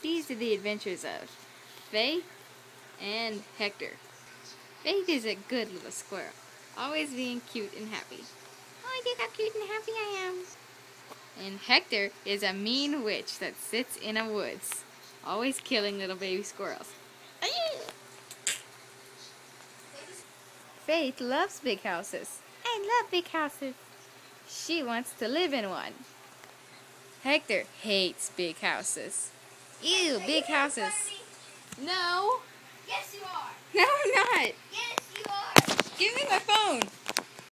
These are the adventures of Faith and Hector. Faith is a good little squirrel, always being cute and happy. Oh, look how cute and happy I am. And Hector is a mean witch that sits in a woods, always killing little baby squirrels. Faith loves big houses. I love big houses. She wants to live in one. Hector hates big houses. Ew, big houses. No. Yes, you are. No, I'm not. Yes, you are. Give me my phone.